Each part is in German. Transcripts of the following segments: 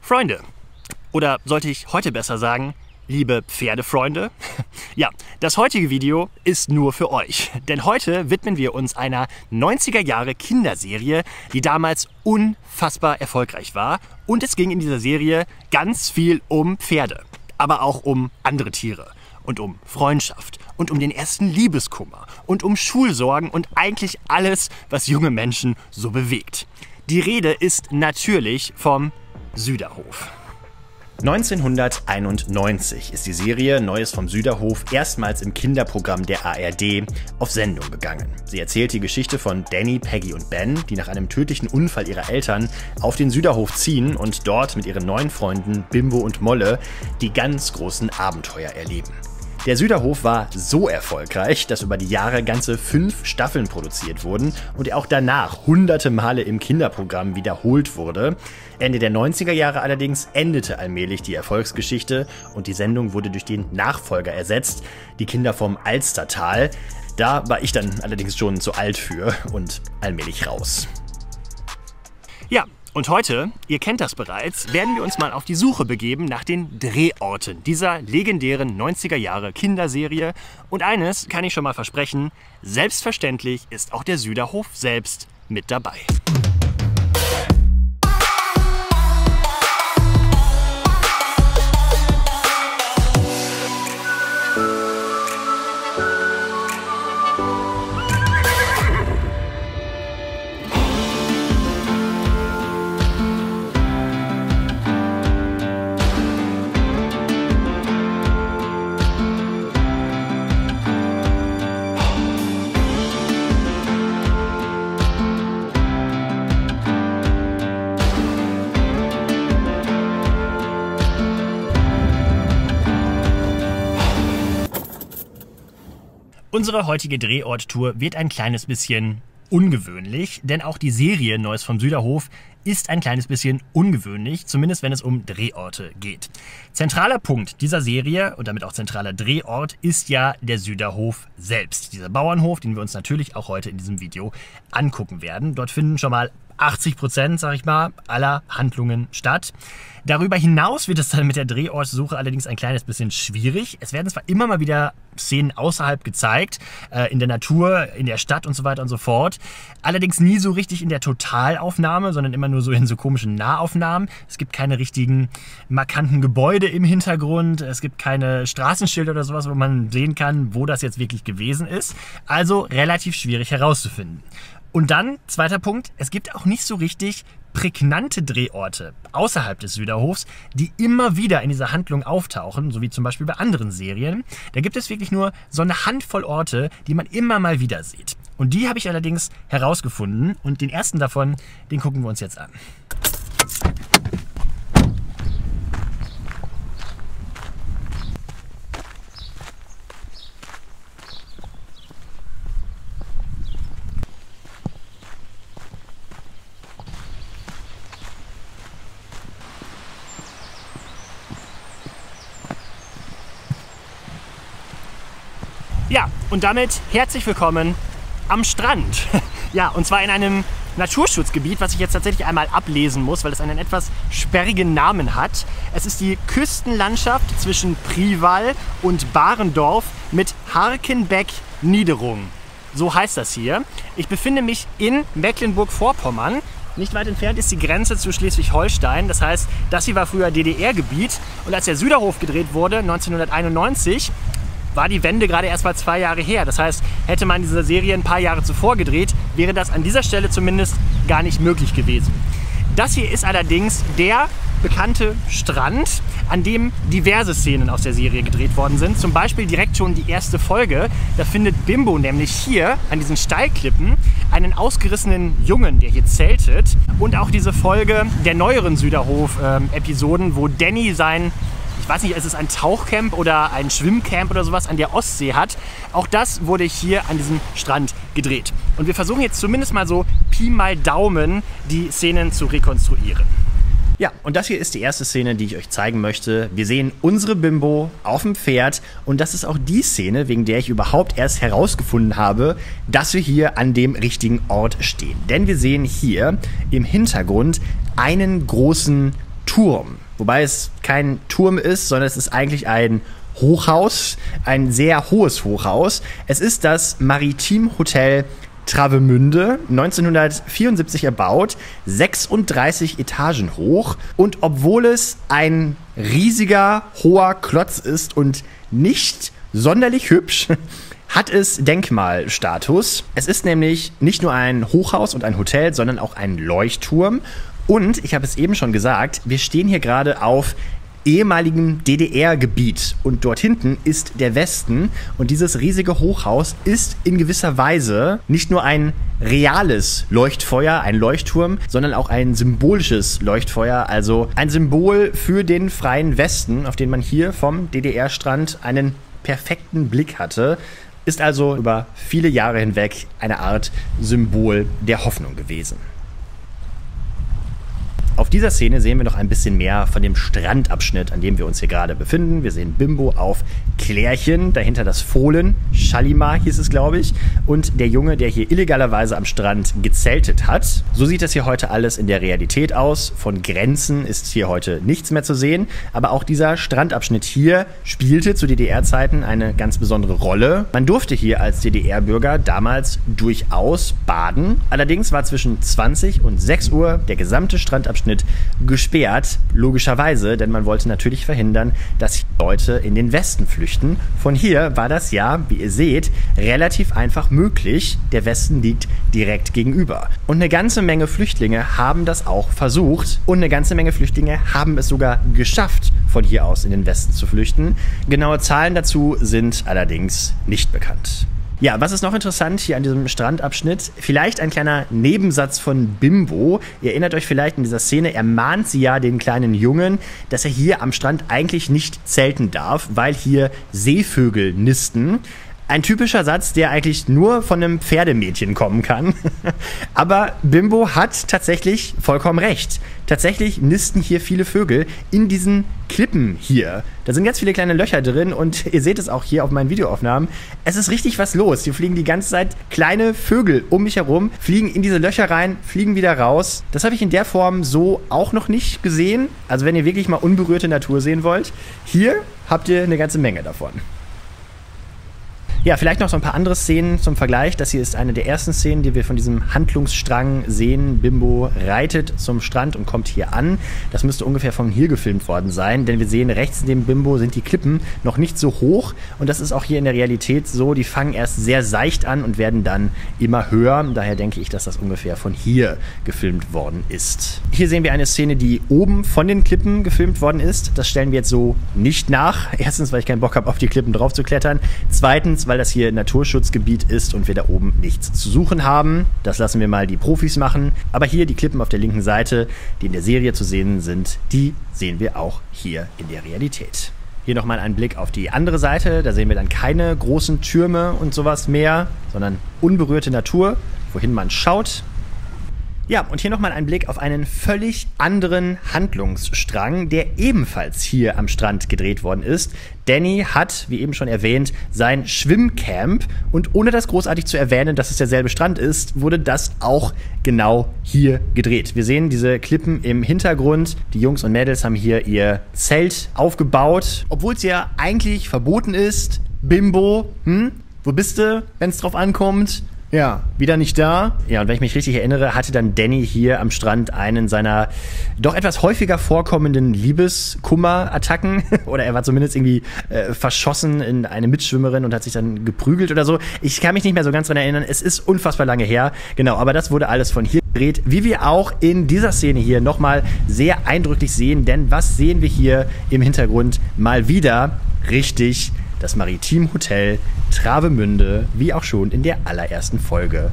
Freunde, oder sollte ich heute besser sagen, liebe Pferdefreunde? Ja, das heutige Video ist nur für euch, denn heute widmen wir uns einer 90er Jahre Kinderserie, die damals unfassbar erfolgreich war, und es ging in dieser Serie ganz viel um Pferde, aber auch um andere Tiere und um Freundschaft und um den ersten Liebeskummer und um Schulsorgen und eigentlich alles, was junge Menschen so bewegt. Die Rede ist natürlich vom Süderhof. 1991 ist die Serie Neues vom Süderhof erstmals im Kinderprogramm der ARD auf Sendung gegangen. Sie erzählt die Geschichte von Danny, Peggy und Ben, die nach einem tödlichen Unfall ihrer Eltern auf den Süderhof ziehen und dort mit ihren neuen Freunden Bimbo und Molle die ganz großen Abenteuer erleben. Der Süderhof war so erfolgreich, dass über die Jahre ganze 5 Staffeln produziert wurden und er auch danach hunderte Male im Kinderprogramm wiederholt wurde. Ende der 90er Jahre allerdings endete allmählich die Erfolgsgeschichte und die Sendung wurde durch den Nachfolger ersetzt, die Kinder vom Alstertal. Da war ich dann allerdings schon zu alt für und allmählich raus. Ja. Und heute, ihr kennt das bereits, werden wir uns mal auf die Suche begeben nach den Drehorten dieser legendären 90er Jahre Kinderserie. Und eines kann ich schon mal versprechen, selbstverständlich ist auch der Süderhof selbst mit dabei. Unsere heutige Drehorttour wird ein kleines bisschen ungewöhnlich, denn auch die Serie Neues vom Süderhof ist ein kleines bisschen ungewöhnlich, zumindest wenn es um Drehorte geht. Zentraler Punkt dieser Serie und damit auch zentraler Drehort ist ja der Süderhof selbst. Dieser Bauernhof, den wir uns natürlich auch heute in diesem Video angucken werden. Dort finden schon mal 80%, sag ich mal, aller Handlungen statt. Darüber hinaus wird es dann mit der Drehortsuche allerdings ein kleines bisschen schwierig. Es werden zwar immer mal wieder Szenen außerhalb gezeigt, in der Natur, in der Stadt und so weiter und so fort. Allerdings nie so richtig in der Totalaufnahme, sondern immer nur so in so komischen Nahaufnahmen. Es gibt keine richtigen markanten Gebäude im Hintergrund. Es gibt keine Straßenschilder oder sowas, wo man sehen kann, wo das jetzt wirklich gewesen ist. Also relativ schwierig herauszufinden. Und dann, zweiter Punkt, es gibt auch nicht so richtig prägnante Drehorte außerhalb des Süderhofs, die immer wieder in dieser Handlung auftauchen, so wie zum Beispiel bei anderen Serien. Da gibt es wirklich nur so eine Handvoll Orte, die man immer mal wieder sieht. Und die habe ich allerdings herausgefunden und den ersten davon, den gucken wir uns jetzt an. Ja, und damit herzlich willkommen am Strand. Ja, und zwar in einem Naturschutzgebiet, was ich jetzt tatsächlich einmal ablesen muss, weil es einen etwas sperrigen Namen hat. Es ist die Küstenlandschaft zwischen Priwall und Barendorf mit Harkenbeck-Niederung. So heißt das hier. Ich befinde mich in Mecklenburg-Vorpommern. Nicht weit entfernt ist die Grenze zu Schleswig-Holstein. Das heißt, das hier war früher DDR-Gebiet. Und als der Süderhof gedreht wurde, 1991, war die Wende gerade erst mal 2 Jahre her. Das heißt, hätte man diese Serie ein paar Jahre zuvor gedreht, wäre das an dieser Stelle zumindest gar nicht möglich gewesen. Das hier ist allerdings der bekannte Strand, an dem diverse Szenen aus der Serie gedreht worden sind. Zum Beispiel direkt schon die erste Folge. Da findet Bimbo nämlich hier an diesen Steilklippen einen ausgerissenen Jungen, der hier zeltet. Und auch diese Folge der neueren Süderhof-Episoden, wo Danny sein, ich weiß nicht, ist es ein Tauchcamp oder ein Schwimmcamp oder sowas an der Ostsee hat. Auch das wurde hier an diesem Strand gedreht. Und wir versuchen jetzt zumindest mal so Pi mal Daumen die Szenen zu rekonstruieren. Ja, und das hier ist die erste Szene, die ich euch zeigen möchte. Wir sehen unsere Bimbo auf dem Pferd und das ist auch die Szene, wegen der ich überhaupt erst herausgefunden habe, dass wir hier an dem richtigen Ort stehen. Denn wir sehen hier im Hintergrund einen großen Turm. Wobei es kein Turm ist, sondern es ist eigentlich ein Hochhaus, ein sehr hohes Hochhaus. Es ist das Maritim Hotel Travemünde, 1974 erbaut, 36 Etagen hoch. Und obwohl es ein riesiger, hoher Klotz ist und nicht sonderlich hübsch, hat es Denkmalstatus. Es ist nämlich nicht nur ein Hochhaus und ein Hotel, sondern auch ein Leuchtturm. Und, ich habe es eben schon gesagt, wir stehen hier gerade auf ehemaligem DDR-Gebiet und dort hinten ist der Westen und dieses riesige Hochhaus ist in gewisser Weise nicht nur ein reales Leuchtfeuer, ein Leuchtturm, sondern auch ein symbolisches Leuchtfeuer, also ein Symbol für den freien Westen, auf den man hier vom DDR-Strand einen perfekten Blick hatte, ist also über viele Jahre hinweg eine Art Symbol der Hoffnung gewesen. Auf dieser Szene sehen wir noch ein bisschen mehr von dem Strandabschnitt, an dem wir uns hier gerade befinden. Wir sehen Bimbo auf Klärchen, dahinter das Fohlen, Shalimar hieß es, glaube ich, und der Junge, der hier illegalerweise am Strand gezeltet hat. So sieht das hier heute alles in der Realität aus. Von Grenzen ist hier heute nichts mehr zu sehen, aber auch dieser Strandabschnitt hier spielte zu DDR-Zeiten eine ganz besondere Rolle. Man durfte hier als DDR-Bürger damals durchaus baden. Allerdings war zwischen 20 und 6 Uhr der gesamte Strandabschnitt gesperrt, logischerweise, denn man wollte natürlich verhindern, dass Leute in den Westen flüchten. Von hier war das ja, wie ihr seht, relativ einfach möglich. Der Westen liegt direkt gegenüber. Und eine ganze Menge Flüchtlinge haben das auch versucht und eine ganze Menge Flüchtlinge haben es sogar geschafft, von hier aus in den Westen zu flüchten. Genaue Zahlen dazu sind allerdings nicht bekannt. Ja, was ist noch interessant hier an diesem Strandabschnitt? Vielleicht ein kleiner Nebensatz von Bimbo. Ihr erinnert euch vielleicht in dieser Szene, er mahnt sie ja, den kleinen Jungen, dass er hier am Strand eigentlich nicht zelten darf, weil hier Seevögel nisten. Ein typischer Satz, der eigentlich nur von einem Pferdemädchen kommen kann. Aber Bimbo hat tatsächlich vollkommen recht. Tatsächlich nisten hier viele Vögel in diesen Klippen hier. Da sind ganz viele kleine Löcher drin und ihr seht es auch hier auf meinen Videoaufnahmen. Es ist richtig was los. Hier fliegen die ganze Zeit kleine Vögel um mich herum, fliegen in diese Löcher rein, fliegen wieder raus. Das habe ich in der Form so auch noch nicht gesehen. Also wenn ihr wirklich mal unberührte Natur sehen wollt, hier habt ihr eine ganze Menge davon. Ja, vielleicht noch so ein paar andere Szenen zum Vergleich. Das hier ist eine der ersten Szenen, die wir von diesem Handlungsstrang sehen. Bimbo reitet zum Strand und kommt hier an. Das müsste ungefähr von hier gefilmt worden sein, denn wir sehen, rechts neben Bimbo sind die Klippen noch nicht so hoch. Und das ist auch hier in der Realität so. Die fangen erst sehr seicht an und werden dann immer höher. Daher denke ich, dass das ungefähr von hier gefilmt worden ist. Hier sehen wir eine Szene, die oben von den Klippen gefilmt worden ist. Das stellen wir jetzt so nicht nach. Erstens, weil ich keinen Bock habe, auf die Klippen drauf zu klettern. Zweitens, weil das hier Naturschutzgebiet ist und wir da oben nichts zu suchen haben. Das lassen wir mal die Profis machen. Aber hier die Klippen auf der linken Seite, die in der Serie zu sehen sind, die sehen wir auch hier in der Realität. Hier nochmal ein Blick auf die andere Seite. Da sehen wir dann keine großen Türme und sowas mehr, sondern unberührte Natur, wohin man schaut. Ja, und hier nochmal ein Blick auf einen völlig anderen Handlungsstrang, der ebenfalls hier am Strand gedreht worden ist. Danny hat, wie eben schon erwähnt, sein Schwimmcamp und ohne das großartig zu erwähnen, dass es derselbe Strand ist, wurde das auch genau hier gedreht. Wir sehen diese Klippen im Hintergrund. Die Jungs und Mädels haben hier ihr Zelt aufgebaut, obwohl es ja eigentlich verboten ist. Bimbo, wo bist du, wenn es drauf ankommt? Ja, wieder nicht da. Ja, und wenn ich mich richtig erinnere, hatte dann Danny hier am Strand einen seiner doch etwas häufiger vorkommenden Liebeskummer-Attacken. Oder er war zumindest irgendwie verschossen in eine Mitschwimmerin und hat sich dann geprügelt oder so. Ich kann mich nicht mehr so ganz dran erinnern. Es ist unfassbar lange her. Genau, aber das wurde alles von hier gedreht. Wie wir auch in dieser Szene hier nochmal sehr eindrücklich sehen. Denn was sehen wir hier im Hintergrund? Mal wieder richtig das Maritim Hotel Travemünde, wie auch schon in der allerersten Folge.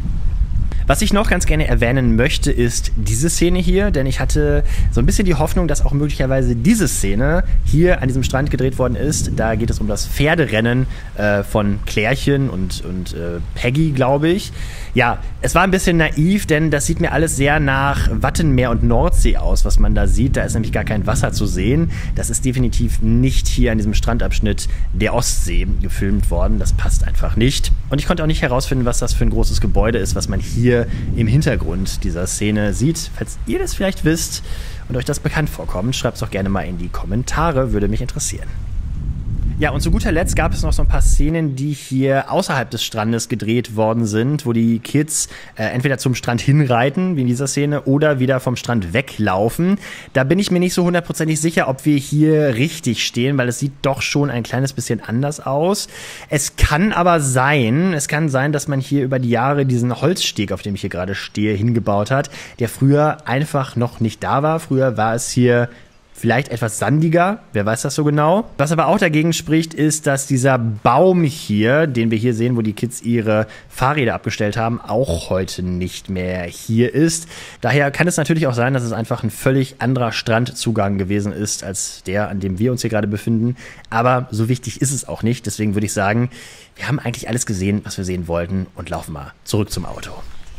Was ich noch ganz gerne erwähnen möchte, ist diese Szene hier, denn ich hatte so ein bisschen die Hoffnung, dass auch möglicherweise diese Szene hier an diesem Strand gedreht worden ist. Da geht es um das Pferderennen von Klärchen und Peggy, glaube ich. Ja, es war ein bisschen naiv, denn das sieht mir alles sehr nach Wattenmeer und Nordsee aus, was man da sieht. Da ist nämlich gar kein Wasser zu sehen. Das ist definitiv nicht hier an diesem Strandabschnitt der Ostsee gefilmt worden. Das passt einfach nicht. Und ich konnte auch nicht herausfinden, was das für ein großes Gebäude ist, was man hier im Hintergrund dieser Szene sieht, falls ihr das vielleicht wisst. und euch das bekannt vorkommt. Schreibt es doch gerne mal in die Kommentare, würde mich interessieren. Ja, und zu guter Letzt gab es noch so ein paar Szenen, die hier außerhalb des Strandes gedreht worden sind, wo die Kids entweder zum Strand hinreiten, wie in dieser Szene, oder wieder vom Strand weglaufen. Da bin ich mir nicht so hundertprozentig sicher, ob wir hier richtig stehen, weil es sieht doch schon ein kleines bisschen anders aus. Es kann sein, dass man hier über die Jahre diesen Holzsteg, auf dem ich hier gerade stehe, hingebaut hat, der früher einfach noch nicht da war. Früher war es hier vielleicht etwas sandiger, wer weiß das so genau. Was aber auch dagegen spricht, ist, dass dieser Baum hier, den wir hier sehen, wo die Kids ihre Fahrräder abgestellt haben, auch heute nicht mehr hier ist. Daher kann es natürlich auch sein, dass es einfach ein völlig anderer Strandzugang gewesen ist, als der, an dem wir uns hier gerade befinden. Aber so wichtig ist es auch nicht. Deswegen würde ich sagen, wir haben eigentlich alles gesehen, was wir sehen wollten, und laufen mal zurück zum Auto.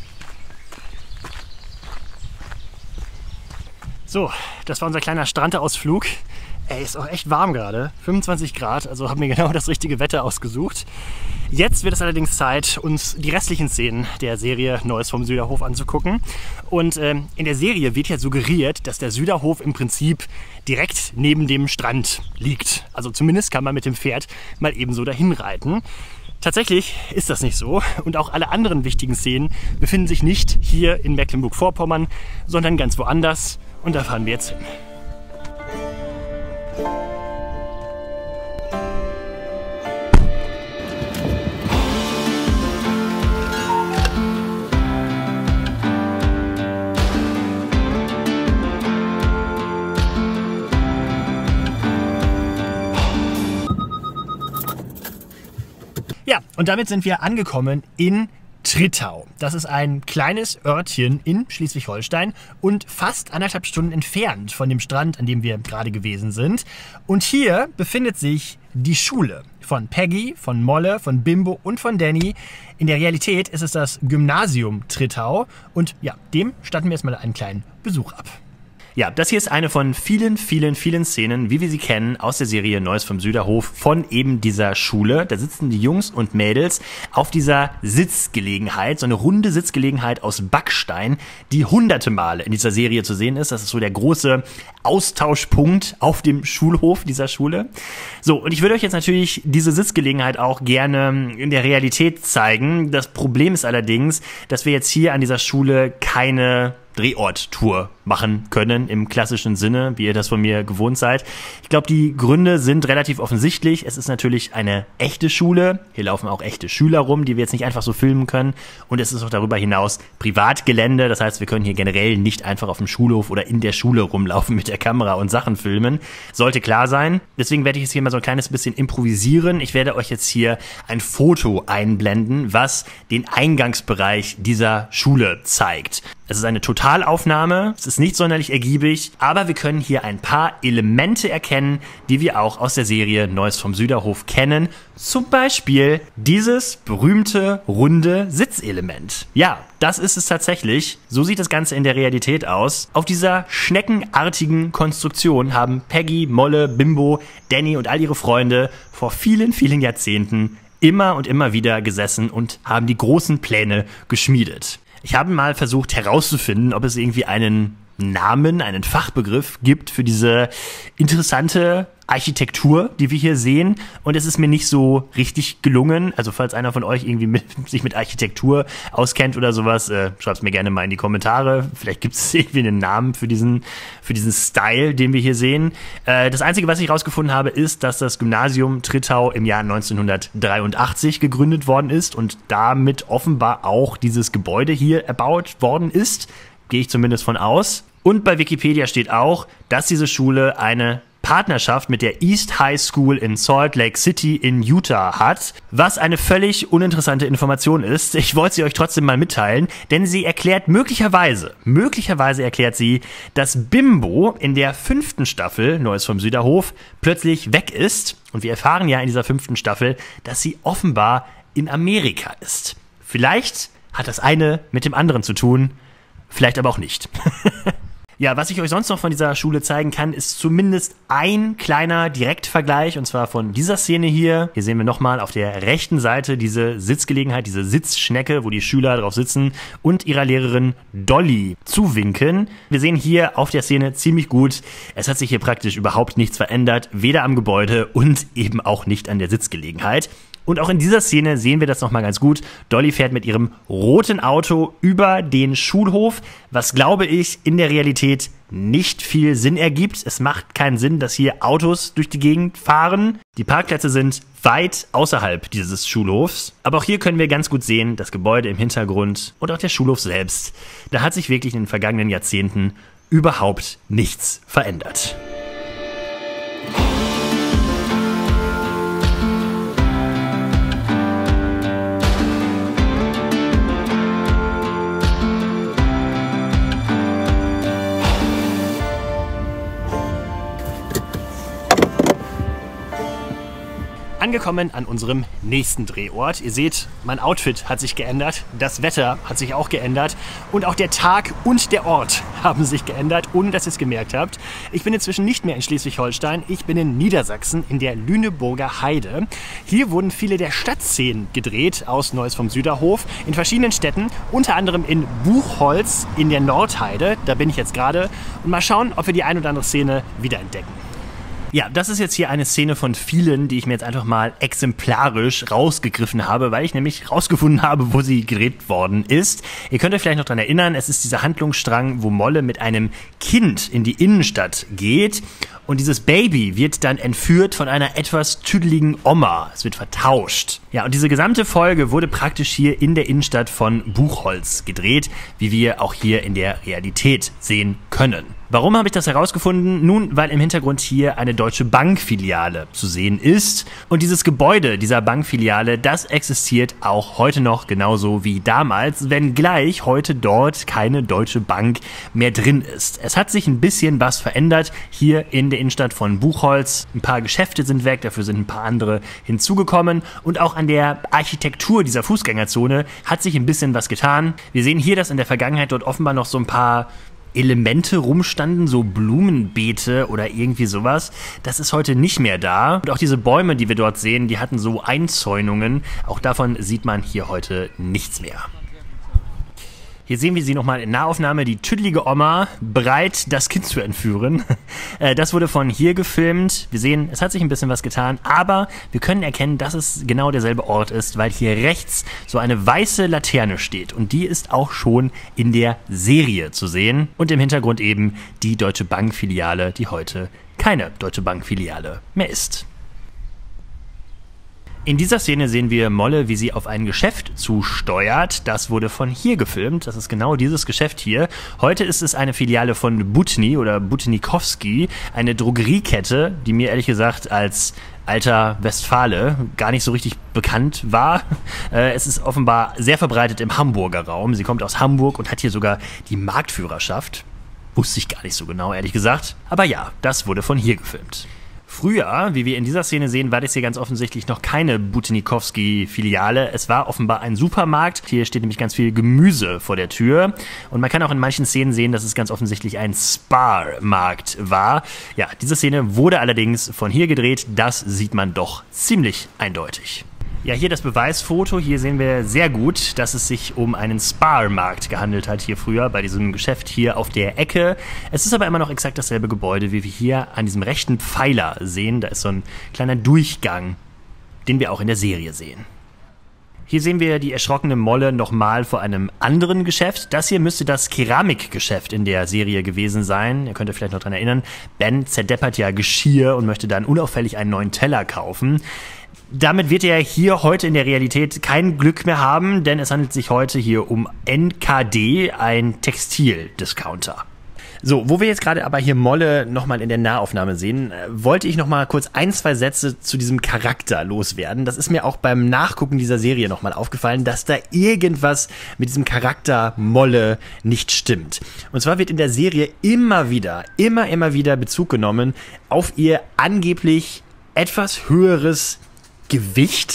So, das war unser kleiner Strandausflug. Ey, ist auch echt warm gerade. 25 Grad, also haben wir genau das richtige Wetter ausgesucht. Jetzt wird es allerdings Zeit, uns die restlichen Szenen der Serie Neues vom Süderhof anzugucken. Und in der Serie wird ja suggeriert, dass der Süderhof im Prinzip direkt neben dem Strand liegt. Also zumindest kann man mit dem Pferd mal ebenso dahin reiten. Tatsächlich ist das nicht so, und auch alle anderen wichtigen Szenen befinden sich nicht hier in Mecklenburg-Vorpommern, sondern ganz woanders, und da fahren wir jetzt hin. Ja, und damit sind wir angekommen in Trittau. Das ist ein kleines Örtchen in Schleswig-Holstein und fast 1,5 Stunden entfernt von dem Strand, an dem wir gerade gewesen sind. Und hier befindet sich die Schule von Peggy, von Molle, von Bimbo und von Danny. In der Realität ist es das Gymnasium Trittau, und ja, dem statten wir erstmal einen kleinen Besuch ab. Ja, das hier ist eine von vielen Szenen, wie wir sie kennen, aus der Serie Neues vom Süderhof, von eben dieser Schule. Da sitzen die Jungs und Mädels auf dieser Sitzgelegenheit, so eine runde Sitzgelegenheit aus Backstein, die hunderte Male in dieser Serie zu sehen ist. Das ist so der große Austauschpunkt auf dem Schulhof dieser Schule. So, und ich würde euch jetzt natürlich diese Sitzgelegenheit auch gerne in der Realität zeigen. Das Problem ist allerdings, dass wir jetzt hier an dieser Schule keine Drehort-Tour machen können im klassischen Sinne, wie ihr das von mir gewohnt seid. Ich glaube, die Gründe sind relativ offensichtlich. Es ist natürlich eine echte Schule. Hier laufen auch echte Schüler rum, die wir jetzt nicht einfach so filmen können. Und es ist auch darüber hinaus Privatgelände. Das heißt, wir können hier generell nicht einfach auf dem Schulhof oder in der Schule rumlaufen mit der Kamera und Sachen filmen. Sollte klar sein. Deswegen werde ich jetzt hier mal so ein kleines bisschen improvisieren. Ich werde euch jetzt hier ein Foto einblenden, was den Eingangsbereich dieser Schule zeigt. Es ist eine Totalaufnahme, es ist nicht sonderlich ergiebig, aber wir können hier ein paar Elemente erkennen, die wir auch aus der Serie Neues vom Süderhof kennen. Zum Beispiel dieses berühmte runde Sitzelement. Ja, das ist es tatsächlich. So sieht das Ganze in der Realität aus. Auf dieser schneckenartigen Konstruktion haben Peggy, Molle, Bimbo, Danny und all ihre Freunde vor vielen Jahrzehnten immer und immer wieder gesessen und haben die großen Pläne geschmiedet. Ich habe mal versucht herauszufinden, ob es irgendwie einen Namen, einen Fachbegriff gibt für diese interessante Architektur, die wir hier sehen, und es ist mir nicht so richtig gelungen. Also falls einer von euch irgendwie sich mit Architektur auskennt oder sowas, schreibt es mir gerne mal in die Kommentare. Vielleicht gibt es irgendwie einen Namen für diesen Style, den wir hier sehen. Das Einzige, was ich rausgefunden habe, ist, dass das Gymnasium Trittau im Jahr 1983 gegründet worden ist und damit offenbar auch dieses Gebäude hier erbaut worden ist. Gehe ich zumindest von aus. Und bei Wikipedia steht auch, dass diese Schule eine Partnerschaft mit der East High School in Salt Lake City in Utah hat, was eine völlig uninteressante Information ist. Ich wollte sie euch trotzdem mal mitteilen, denn sie erklärt möglicherweise erklärt sie, dass Bimbo in der 5. Staffel Neues vom Süderhof plötzlich weg ist. Und wir erfahren ja in dieser 5. Staffel, dass sie offenbar in Amerika ist. Vielleicht hat das eine mit dem anderen zu tun, vielleicht aber auch nicht. Ja, was ich euch sonst noch von dieser Schule zeigen kann, ist zumindest ein kleiner Direktvergleich, und zwar von dieser Szene hier. Hier sehen wir nochmal auf der rechten Seite diese Sitzgelegenheit, diese Sitzschnecke, wo die Schüler drauf sitzen und ihrer Lehrerin Dolly zuwinken. Wir sehen hier auf der Szene ziemlich gut, es hat sich hier praktisch überhaupt nichts verändert, weder am Gebäude und eben auch nicht an der Sitzgelegenheit. Und auch in dieser Szene sehen wir das nochmal ganz gut. Dolly fährt mit ihrem roten Auto über den Schulhof, was, glaube ich, in der Realität nicht viel Sinn ergibt. Es macht keinen Sinn, dass hier Autos durch die Gegend fahren. Die Parkplätze sind weit außerhalb dieses Schulhofs. Aber auch hier können wir ganz gut sehen, das Gebäude im Hintergrund und auch der Schulhof selbst. Da hat sich wirklich in den vergangenen Jahrzehnten überhaupt nichts verändert. Angekommen an unserem nächsten Drehort. Ihr seht, mein Outfit hat sich geändert, das Wetter hat sich auch geändert und auch der Tag und der Ort haben sich geändert, ohne dass ihr es gemerkt habt. Ich bin inzwischen nicht mehr in Schleswig-Holstein, ich bin in Niedersachsen in der Lüneburger Heide. Hier wurden viele der Stadtszenen gedreht aus Neues vom Süderhof in verschiedenen Städten, unter anderem in Buchholz in der Nordheide. Da bin ich jetzt gerade und mal schauen, ob wir die ein oder andere Szene wiederentdecken. Ja, das ist jetzt hier eine Szene von vielen, die ich mir jetzt einfach mal exemplarisch rausgegriffen habe, weil ich nämlich rausgefunden habe, wo sie gedreht worden ist. Ihr könnt euch vielleicht noch daran erinnern, es ist dieser Handlungsstrang, wo Molle mit einem Kind in die Innenstadt geht und dieses Baby wird dann entführt von einer etwas tüdeligen Oma. Es wird vertauscht. Ja, und diese gesamte Folge wurde praktisch hier in der Innenstadt von Buchholz gedreht, wie wir auch hier in der Realität sehen können. Warum habe ich das herausgefunden? Nun, weil im Hintergrund hier eine Deutsche Bank-Filiale zu sehen ist. Und dieses Gebäude dieser Bankfiliale, das existiert auch heute noch genauso wie damals, wenngleich heute dort keine Deutsche Bank mehr drin ist. Es hat sich ein bisschen was verändert hier in der Innenstadt von Buchholz. Ein paar Geschäfte sind weg, dafür sind ein paar andere hinzugekommen. Und auch an der Architektur dieser Fußgängerzone hat sich ein bisschen was getan. Wir sehen hier, dass in der Vergangenheit dort offenbar noch so ein paar Elemente rumstanden, so Blumenbeete oder irgendwie sowas. Das ist heute nicht mehr da. Und auch diese Bäume, die wir dort sehen, die hatten so Einzäunungen. Auch davon sieht man hier heute nichts mehr. Hier sehen wir sie nochmal in Nahaufnahme, die tüdelige Oma, bereit, das Kind zu entführen. Das wurde von hier gefilmt. Wir sehen, es hat sich ein bisschen was getan, aber wir können erkennen, dass es genau derselbe Ort ist, weil hier rechts so eine weiße Laterne steht. Und die ist auch schon in der Serie zu sehen. Und im Hintergrund eben die Deutsche Bank-Filiale, die heute keine Deutsche Bank-Filiale mehr ist. In dieser Szene sehen wir Molle, wie sie auf ein Geschäft zusteuert. Das wurde von hier gefilmt. Das ist genau dieses Geschäft hier. Heute ist es eine Filiale von Butni oder Butnikowski, eine Drogeriekette, die mir ehrlich gesagt als alter Westfale gar nicht so richtig bekannt war. Es ist offenbar sehr verbreitet im Hamburger Raum. Sie kommt aus Hamburg und hat hier sogar die Marktführerschaft. Wusste ich gar nicht so genau, ehrlich gesagt. Aber ja, das wurde von hier gefilmt. Früher, wie wir in dieser Szene sehen, war das hier ganz offensichtlich noch keine Butnikowski-Filiale. Es war offenbar ein Supermarkt. Hier steht nämlich ganz viel Gemüse vor der Tür. Und man kann auch in manchen Szenen sehen, dass es ganz offensichtlich ein Spar-Markt war. Ja, diese Szene wurde allerdings von hier gedreht. Das sieht man doch ziemlich eindeutig. Ja, hier das Beweisfoto. Hier sehen wir sehr gut, dass es sich um einen Spar-Markt gehandelt hat hier früher bei diesem Geschäft hier auf der Ecke. Es ist aber immer noch exakt dasselbe Gebäude, wie wir hier an diesem rechten Pfeiler sehen. Da ist so ein kleiner Durchgang, den wir auch in der Serie sehen. Hier sehen wir die erschrockene Molle nochmal vor einem anderen Geschäft. Das hier müsste das Keramikgeschäft in der Serie gewesen sein. Ihr könnt euch vielleicht noch daran erinnern. Ben zerdeppert ja Geschirr und möchte dann unauffällig einen neuen Teller kaufen. Damit wird er hier heute in der Realität kein Glück mehr haben, denn es handelt sich heute hier um NKD, ein Textildiscounter. So, wo wir jetzt gerade aber hier Molle nochmal in der Nahaufnahme sehen, wollte ich nochmal kurz ein, zwei Sätze zu diesem Charakter loswerden. Das ist mir auch beim Nachgucken dieser Serie nochmal aufgefallen, dass da irgendwas mit diesem Charakter Molle nicht stimmt. Und zwar wird in der Serie immer wieder Bezug genommen auf ihr angeblich etwas höheres Gewicht.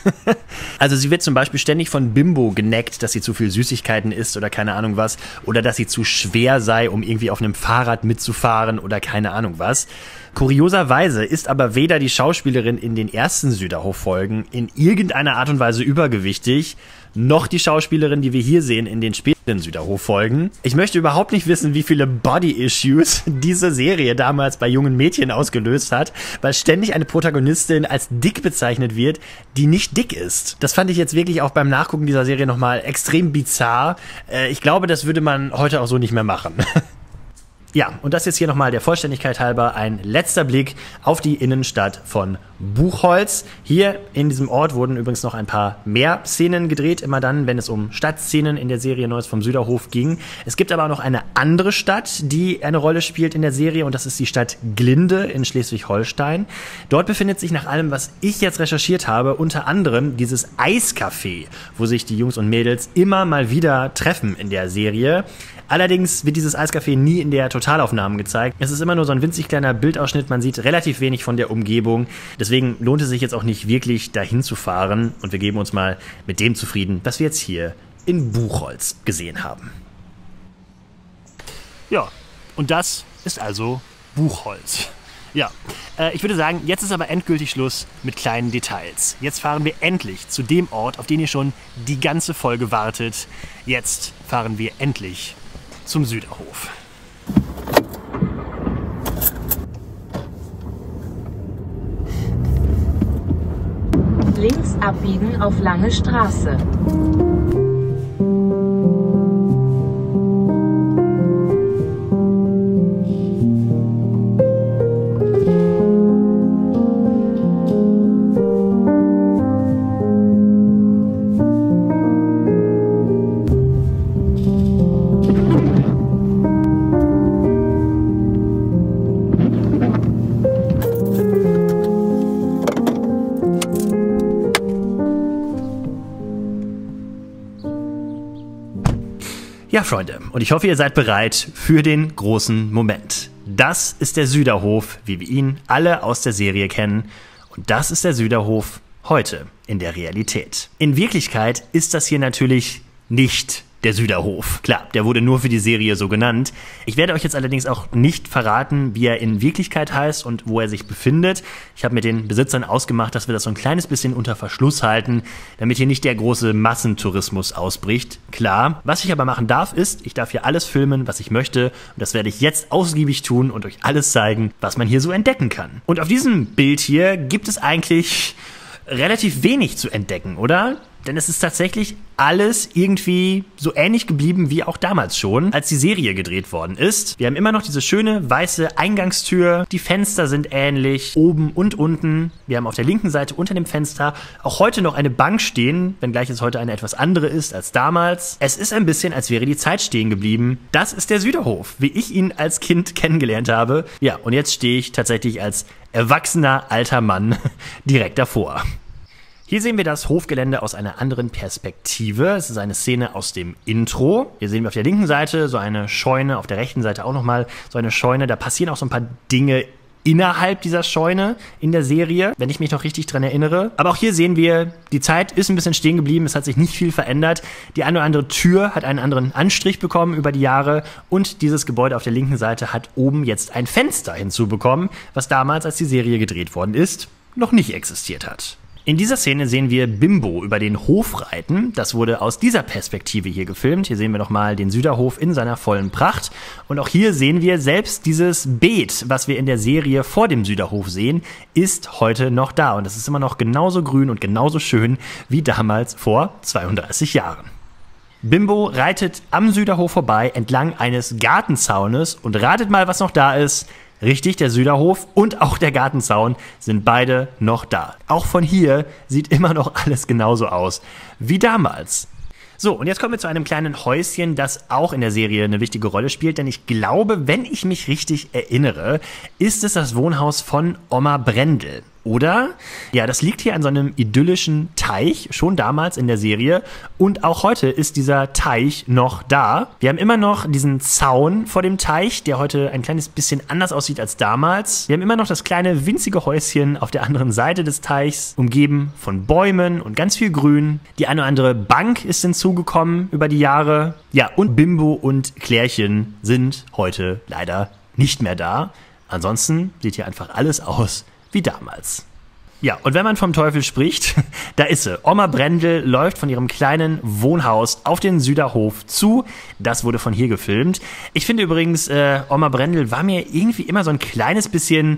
Also sie wird zum Beispiel ständig von Bimbo geneckt, dass sie zu viel Süßigkeiten isst oder keine Ahnung was. Oder dass sie zu schwer sei, um irgendwie auf einem Fahrrad mitzufahren oder keine Ahnung was. Kurioserweise ist aber weder die Schauspielerin in den ersten Süderhof-Folgen in irgendeiner Art und Weise übergewichtig, noch die Schauspielerin, die wir hier sehen in den späteren Süderhof-Folgen. Ich möchte überhaupt nicht wissen, wie viele Body-Issues diese Serie damals bei jungen Mädchen ausgelöst hat, weil ständig eine Protagonistin als dick bezeichnet wird, die nicht dick ist. Das fand ich jetzt wirklich auch beim Nachgucken dieser Serie nochmal extrem bizarr. Ich glaube, das würde man heute auch so nicht mehr machen. Ja, und das jetzt hier nochmal der Vollständigkeit halber ein letzter Blick auf die Innenstadt von Buchholz. Hier in diesem Ort wurden übrigens noch ein paar mehr Szenen gedreht, immer dann, wenn es um Stadtszenen in der Serie Neues vom Süderhof ging. Es gibt aber auch noch eine andere Stadt, die eine Rolle spielt in der Serie, und das ist die Stadt Glinde in Schleswig-Holstein. Dort befindet sich nach allem, was ich jetzt recherchiert habe, unter anderem dieses Eiscafé, wo sich die Jungs und Mädels immer mal wieder treffen in der Serie. Allerdings wird dieses Eiscafé nie in der Totalaufnahme gezeigt. Es ist immer nur so ein winzig kleiner Bildausschnitt, man sieht relativ wenig von der Umgebung. Deswegen lohnt es sich jetzt auch nicht wirklich, dahin zu fahren. Und wir geben uns mal mit dem zufrieden, was wir jetzt hier in Buchholz gesehen haben. Ja, und das ist also Buchholz. Ja, ich würde sagen, jetzt ist aber endgültig Schluss mit kleinen Details. Jetzt fahren wir endlich zu dem Ort, auf den ihr schon die ganze Folge wartet. Jetzt fahren wir endlich zum Süderhof. Links abbiegen auf Lange Straße. Ja, Freunde, und ich hoffe, ihr seid bereit für den großen Moment. Das ist der Süderhof, wie wir ihn alle aus der Serie kennen. Und das ist der Süderhof heute in der Realität. In Wirklichkeit ist das hier natürlich nicht der Süderhof. Klar, der wurde nur für die Serie so genannt. Ich werde euch jetzt allerdings auch nicht verraten, wie er in Wirklichkeit heißt und wo er sich befindet. Ich habe mit den Besitzern ausgemacht, dass wir das so ein kleines bisschen unter Verschluss halten, damit hier nicht der große Massentourismus ausbricht. Klar, was ich aber machen darf, ist, ich darf hier alles filmen, was ich möchte. Und das werde ich jetzt ausgiebig tun und euch alles zeigen, was man hier so entdecken kann. Und auf diesem Bild hier gibt es eigentlich relativ wenig zu entdecken, oder? Denn es ist tatsächlich alles irgendwie so ähnlich geblieben wie auch damals schon, als die Serie gedreht worden ist. Wir haben immer noch diese schöne weiße Eingangstür, die Fenster sind ähnlich, oben und unten. Wir haben auf der linken Seite unter dem Fenster auch heute noch eine Bank stehen, wenngleich es heute eine etwas andere ist als damals. Es ist ein bisschen, als wäre die Zeit stehen geblieben. Das ist der Süderhof, wie ich ihn als Kind kennengelernt habe. Ja, und jetzt stehe ich tatsächlich als erwachsener alter Mann direkt davor. Hier sehen wir das Hofgelände aus einer anderen Perspektive. Es ist eine Szene aus dem Intro. Hier sehen wir auf der linken Seite so eine Scheune, auf der rechten Seite auch nochmal so eine Scheune. Da passieren auch so ein paar Dinge innerhalb dieser Scheune in der Serie, wenn ich mich noch richtig dran erinnere. Aber auch hier sehen wir, die Zeit ist ein bisschen stehen geblieben, es hat sich nicht viel verändert. Die eine oder andere Tür hat einen anderen Anstrich bekommen über die Jahre und dieses Gebäude auf der linken Seite hat oben jetzt ein Fenster hinzubekommen, was damals, als die Serie gedreht worden ist, noch nicht existiert hat. In dieser Szene sehen wir Bimbo über den Hof reiten. Das wurde aus dieser Perspektive hier gefilmt. Hier sehen wir nochmal den Süderhof in seiner vollen Pracht. Und auch hier sehen wir selbst dieses Beet, was wir in der Serie vor dem Süderhof sehen, ist heute noch da. Und es ist immer noch genauso grün und genauso schön wie damals vor 32 Jahren. Bimbo reitet am Süderhof vorbei entlang eines Gartenzaunes und ratet mal, was noch da ist. Richtig, der Süderhof und auch der Gartenzaun sind beide noch da. Auch von hier sieht immer noch alles genauso aus wie damals. So, und jetzt kommen wir zu einem kleinen Häuschen, das auch in der Serie eine wichtige Rolle spielt, denn ich glaube, wenn ich mich richtig erinnere, ist es das Wohnhaus von Oma Brendel. oder? Ja, das liegt hier an so einem idyllischen Teich, schon damals in der Serie. Und auch heute ist dieser Teich noch da. Wir haben immer noch diesen Zaun vor dem Teich, der heute ein kleines bisschen anders aussieht als damals. Wir haben immer noch das kleine winzige Häuschen auf der anderen Seite des Teichs, umgeben von Bäumen und ganz viel Grün. Die eine oder andere Bank ist hinzugekommen über die Jahre. Ja, und Bimbo und Klärchen sind heute leider nicht mehr da. Ansonsten sieht hier einfach alles aus wie damals. Ja, und wenn man vom Teufel spricht, da ist sie. Oma Brendel läuft von ihrem kleinen Wohnhaus auf den Süderhof zu. Das wurde von hier gefilmt. Ich finde übrigens, Oma Brendel war mir irgendwie immer so ein kleines bisschen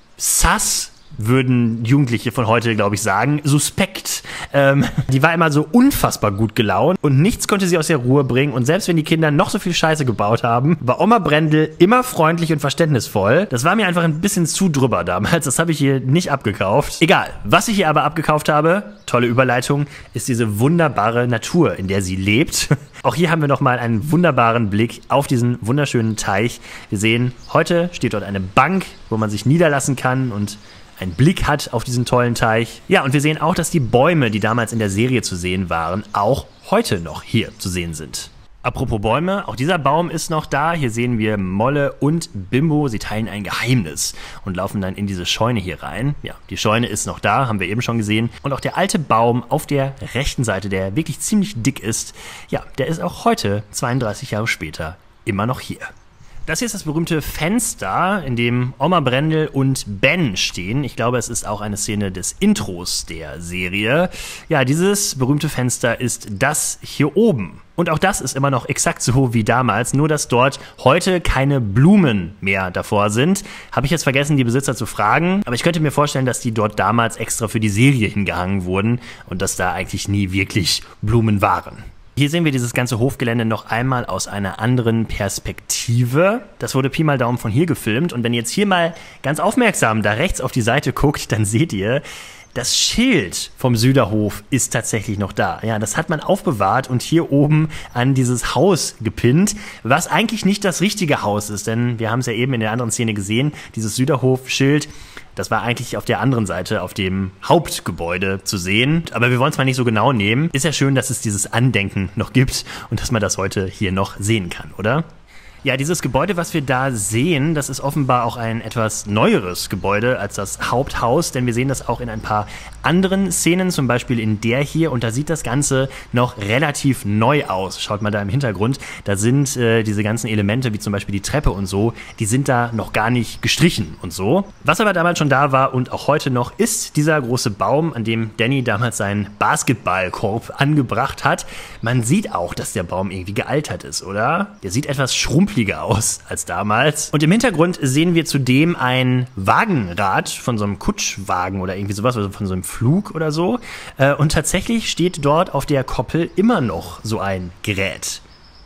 sass, würden Jugendliche von heute, glaube ich, sagen, suspekt. Die war immer so unfassbar gut gelaunt und nichts konnte sie aus der Ruhe bringen. Und selbst wenn die Kinder noch so viel Scheiße gebaut haben, war Oma Brendel immer freundlich und verständnisvoll. Das war mir einfach ein bisschen zu drüber damals. Das habe ich hier nicht abgekauft. Egal, was ich hier aber abgekauft habe, tolle Überleitung, ist diese wunderbare Natur, in der sie lebt. Auch hier haben wir nochmal einen wunderbaren Blick auf diesen wunderschönen Teich. Wir sehen, heute steht dort eine Bank, wo man sich niederlassen kann und einen Blick hat auf diesen tollen Teich. Ja, und wir sehen auch, dass die Bäume, die damals in der Serie zu sehen waren, auch heute noch hier zu sehen sind. Apropos Bäume, auch dieser Baum ist noch da. Hier sehen wir Molle und Bimbo. Sie teilen ein Geheimnis und laufen dann in diese Scheune hier rein. Ja, die Scheune ist noch da, haben wir eben schon gesehen. Und auch der alte Baum auf der rechten Seite, der wirklich ziemlich dick ist, ja, der ist auch heute, 32 Jahre später, immer noch hier. Das hier ist das berühmte Fenster, in dem Oma Brendel und Ben stehen. Ich glaube, es ist auch eine Szene des Intros der Serie. Ja, dieses berühmte Fenster ist das hier oben. Und auch das ist immer noch exakt so wie damals, nur dass dort heute keine Blumen mehr davor sind. Habe ich jetzt vergessen, die Besitzer zu fragen. Aber ich könnte mir vorstellen, dass die dort damals extra für die Serie hingehangen wurden und dass da eigentlich nie wirklich Blumen waren. Hier sehen wir dieses ganze Hofgelände noch einmal aus einer anderen Perspektive. Das wurde Pi mal Daumen von hier gefilmt. Und wenn ihr jetzt hier mal ganz aufmerksam da rechts auf die Seite guckt, dann seht ihr, das Schild vom Süderhof ist tatsächlich noch da. Ja, das hat man aufbewahrt und hier oben an dieses Haus gepinnt, was eigentlich nicht das richtige Haus ist. Denn wir haben es ja eben in der anderen Szene gesehen, dieses Süderhof-Schild, das war eigentlich auf der anderen Seite, auf dem Hauptgebäude zu sehen. Aber wir wollen es mal nicht so genau nehmen. Ist ja schön, dass es dieses Andenken noch gibt und dass man das heute hier noch sehen kann, oder? Ja, dieses Gebäude, was wir da sehen, das ist offenbar auch ein etwas neueres Gebäude als das Haupthaus, denn wir sehen das auch in ein paar anderen Szenen, zum Beispiel in der hier, und da sieht das Ganze noch relativ neu aus. Schaut mal da im Hintergrund, da sind diese ganzen Elemente, wie zum Beispiel die Treppe und so, die sind da noch gar nicht gestrichen und so. Was aber damals schon da war und auch heute noch, ist dieser große Baum, an dem Danny damals seinen Basketballkorb angebracht hat. Man sieht auch, dass der Baum irgendwie gealtert ist, oder? Der sieht etwas schrumpeliger aus als damals. Und im Hintergrund sehen wir zudem ein Wagenrad von so einem Kutschwagen oder irgendwie sowas, also von so einem Flug oder so. Und tatsächlich steht dort auf der Koppel immer noch so ein Gerät.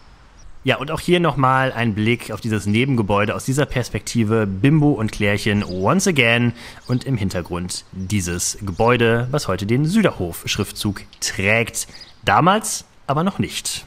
Ja, und auch hier nochmal ein Blick auf dieses Nebengebäude aus dieser Perspektive. Bimbo und Klärchen once again. Und im Hintergrund dieses Gebäude, was heute den Süderhof-Schriftzug trägt. Damals aber noch nicht.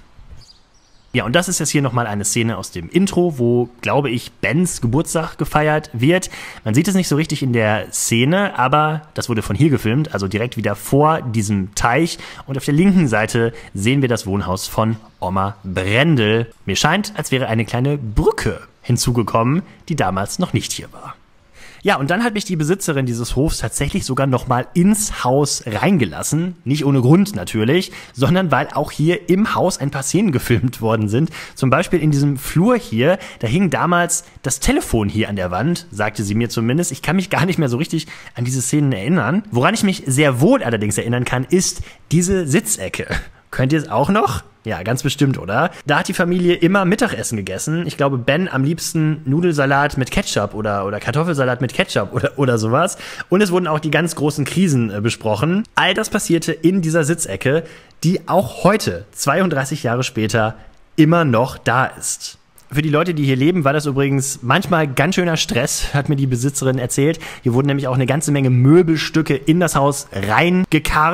Ja, und das ist jetzt hier nochmal eine Szene aus dem Intro, wo, glaube ich, Bens Geburtstag gefeiert wird. Man sieht es nicht so richtig in der Szene, aber das wurde von hier gefilmt, also direkt wieder vor diesem Teich. Und auf der linken Seite sehen wir das Wohnhaus von Oma Brendel. Mir scheint, als wäre eine kleine Brücke hinzugekommen, die damals noch nicht hier war. Ja, und dann hat mich die Besitzerin dieses Hofs tatsächlich sogar nochmal ins Haus reingelassen. Nicht ohne Grund natürlich, sondern weil auch hier im Haus ein paar Szenen gefilmt worden sind. Zum Beispiel in diesem Flur hier, da hing damals das Telefon hier an der Wand, sagte sie mir zumindest. Ich kann mich gar nicht mehr so richtig an diese Szenen erinnern. Woran ich mich sehr wohl allerdings erinnern kann, ist diese Sitzecke. Könnt ihr es auch noch? Ja, ganz bestimmt, oder? Da hat die Familie immer Mittagessen gegessen. Ich glaube, Ben am liebsten Nudelsalat mit Ketchup oder Kartoffelsalat mit Ketchup oder sowas. Und es wurden auch die ganz großen Krisen besprochen. All das passierte in dieser Sitzecke, die auch heute, 32 Jahre später, immer noch da ist. Für die Leute, die hier leben, war das übrigens manchmal ganz schöner Stress, hat mir die Besitzerin erzählt. Hier wurden nämlich auch eine ganze Menge Möbelstücke in das Haus reingekarrt.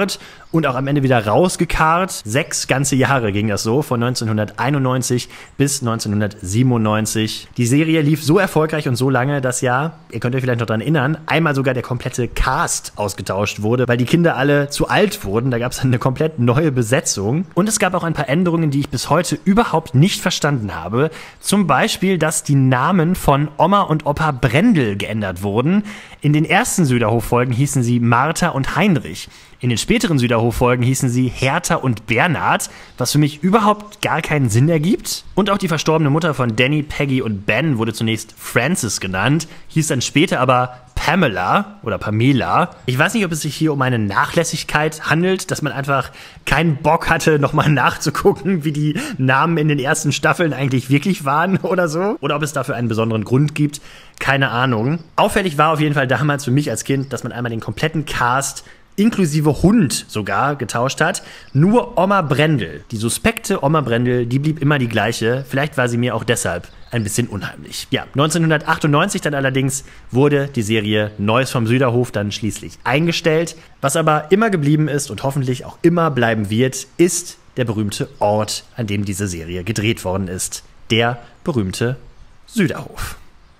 und auch am Ende wieder rausgekarrt. 6 ganze Jahre ging das so, von 1991 bis 1997. Die Serie lief so erfolgreich und so lange, dass ja, ihr könnt euch vielleicht noch daran erinnern, einmal sogar der komplette Cast ausgetauscht wurde, weil die Kinder alle zu alt wurden. Da gab es eine komplett neue Besetzung. Und es gab auch ein paar Änderungen, die ich bis heute überhaupt nicht verstanden habe. Zum Beispiel, dass die Namen von Oma und Opa Brendel geändert wurden. In den ersten Süderhof-Folgen hießen sie Martha und Heinrich. In den späteren Süderhof-Folgen hießen sie Hertha und Bernhard, was für mich überhaupt gar keinen Sinn ergibt. Und auch die verstorbene Mutter von Danny, Peggy und Ben wurde zunächst Frances genannt, hieß dann später aber Pamela oder Pamela. Ich weiß nicht, ob es sich hier um eine Nachlässigkeit handelt, dass man einfach keinen Bock hatte, nochmal nachzugucken, wie die Namen in den ersten Staffeln eigentlich wirklich waren oder so. Oder ob es dafür einen besonderen Grund gibt. Keine Ahnung. Auffällig war auf jeden Fall damals für mich als Kind, dass man einmal den kompletten Cast inklusive Hund sogar getauscht hat. Nur Oma Brendel, die suspekte Oma Brendel, die blieb immer die gleiche. Vielleicht war sie mir auch deshalb ein bisschen unheimlich. Ja, 1998 dann allerdings wurde die Serie Neues vom Süderhof dann schließlich eingestellt. Was aber immer geblieben ist und hoffentlich auch immer bleiben wird, ist der berühmte Ort, an dem diese Serie gedreht worden ist. Der berühmte Süderhof.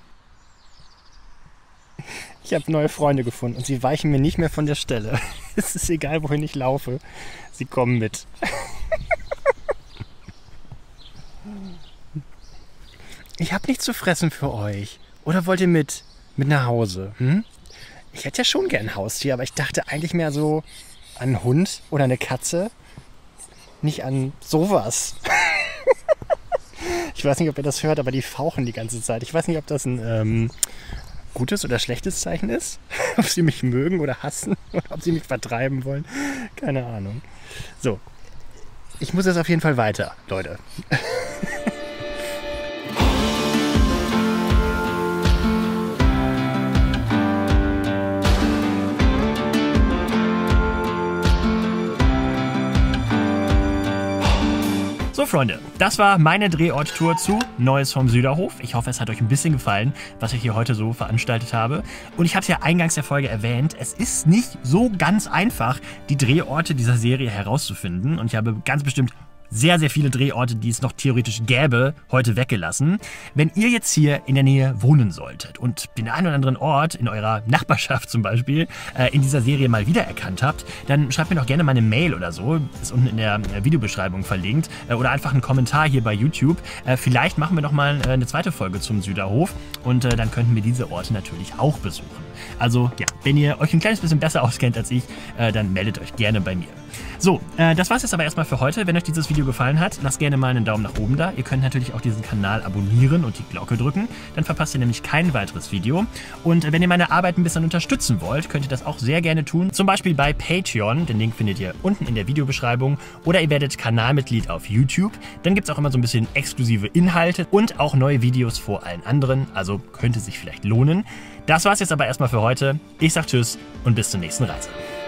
Ich habe neue Freunde gefunden und sie weichen mir nicht mehr von der Stelle. Es ist egal, wohin ich laufe. Sie kommen mit. Ich habe nichts zu fressen für euch. Oder wollt ihr mit nach Hause? Ich hätte ja schon gern ein Haustier, aber ich dachte eigentlich mehr so an einen Hund oder eine Katze. Nicht an sowas. Ich weiß nicht, ob ihr das hört, aber die fauchen die ganze Zeit. Ich weiß nicht, ob das ein gutes oder schlechtes Zeichen ist. Ob sie mich mögen oder hassen oder ob sie mich vertreiben wollen. Keine Ahnung. So, ich muss jetzt auf jeden Fall weiter, Leute. So Freunde, das war meine Drehorttour zu Neues vom Süderhof. Ich hoffe, es hat euch ein bisschen gefallen, was ich hier heute so veranstaltet habe. Und ich habe es ja eingangs der Folge erwähnt, es ist nicht so ganz einfach, die Drehorte dieser Serie herauszufinden. Und ich habe ganz bestimmt sehr, sehr viele Drehorte, die es noch theoretisch gäbe, heute weggelassen. Wenn ihr jetzt hier in der Nähe wohnen solltet und den einen oder anderen Ort in eurer Nachbarschaft zum Beispiel in dieser Serie mal wiedererkannt habt, dann schreibt mir doch gerne mal eine Mail oder so, ist unten in der Videobeschreibung verlinkt, oder einfach einen Kommentar hier bei YouTube. Vielleicht machen wir noch mal eine zweite Folge zum Süderhof und dann könnten wir diese Orte natürlich auch besuchen. Also ja, wenn ihr euch ein kleines bisschen besser auskennt als ich, dann meldet euch gerne bei mir. So, das war's jetzt aber erstmal für heute. Wenn euch dieses Video gefallen hat, lasst gerne mal einen Daumen nach oben da. Ihr könnt natürlich auch diesen Kanal abonnieren und die Glocke drücken. Dann verpasst ihr nämlich kein weiteres Video. Und wenn ihr meine Arbeit ein bisschen unterstützen wollt, könnt ihr das auch sehr gerne tun. Zum Beispiel bei Patreon. Den Link findet ihr unten in der Videobeschreibung. Oder ihr werdet Kanalmitglied auf YouTube. Dann gibt es auch immer so ein bisschen exklusive Inhalte und auch neue Videos vor allen anderen. Also könnte sich vielleicht lohnen. Das war's jetzt aber erstmal für heute. Ich sag Tschüss und bis zur nächsten Reise.